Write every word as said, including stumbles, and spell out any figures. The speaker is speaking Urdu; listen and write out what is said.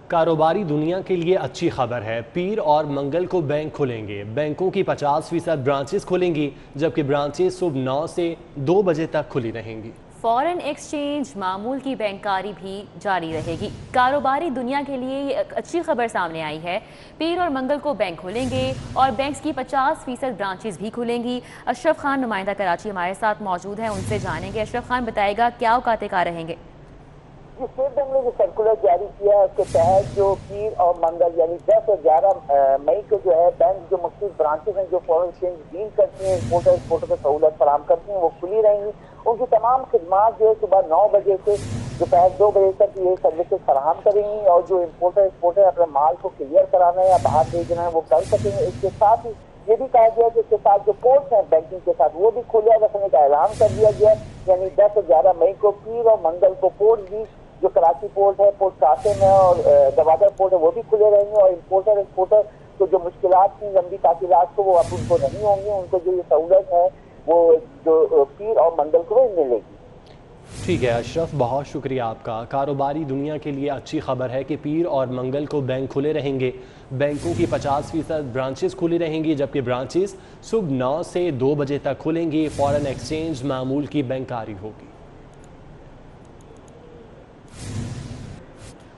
کاروباری دنیا کے لیے اچھی خبر ہے، پیر اور منگل کو بینک کھلیں گے۔ بینکوں کی پچاس فیصد برانچز کھلیں گی، جبکہ برانچز صبح نو سے دو بجے تک کھلی رہیں گی۔ فورن ایکسچینج معمول کی بینکاری بھی جاری رہے گی۔ کاروباری دنیا کے لیے یہ ایک اچھی خبر سامنے آئی ہے، پیر اور منگل کو بینک کھلیں گے اور بینکس کی پچاس فیصد برانچز بھی کھلیں گی۔ اشرف خان نمائندہ کراچی ہمارے ساتھ موجود ہیں، ان سے جانیں گے۔ اشرف خان بتائے گا کیا اوقات کار رہیں گے؟ اسٹیٹ بینک نے جو سرکولر جاری کیا ہے اس کے تحت جو پیر اور منگل یعنی دس اور گیارہ مئی کو جو ہے بینک جو مختلف برانچز ہیں جو فورن ایکسچینج ڈیل کرتی ہیں امپورٹر ایکسپورٹر کو سہولت فراہم کرتی ہیں وہ کھلی رہیں گی۔ ان کی تمام خدمات جو ہے صبح نو بجے سے دوپہر دو بجے تک یہ سروسز فراہم کریں گی اور جو امپورٹر ایکسپورٹر اپنے مال کو کلیئر کرانا ہے یا باہر بھیجنا ہے وہ کر سکیں گے۔ اس کے ساتھ ہی یہ بھی کہا گیا کہ اس کے ساتھ جو پورٹس ہیں بینکنگ کے ساتھ وہ بھی کھلے رکھنے کا اعلان کر دیا گیا، یعنی دس اور گیارہ مئی کو پیر اور منگل کو پورٹ بھی جو کراچی پورٹ ہے، پورٹ قاسم ہے اور گوادر پورٹ ہے وہ بھی کھلے رہیں گے اور امپورٹر ایکسپورٹر کو جو مشکلات تھیں لمبی تعطیلات کو وہ اب ان کو نہیں ہوں گی، ان کو جو یہ سہولت ہے وہ جو پیر اور منگل کو ملے گی۔ ٹھیک ہے اشرف، بہت شکریہ آپ کا۔ کاروباری دنیا کے لیے اچھی خبر ہے کہ پیر اور منگل کو بینک کھلے رہیں گے۔ بینکوں کی پچاس فیصد برانچز کھلی رہیں گی، جبکہ برانچز صبح نو سے دو بجے تک کھلیں گی۔ فورن ایکسچینج معمول کی بینکاری ہوگی۔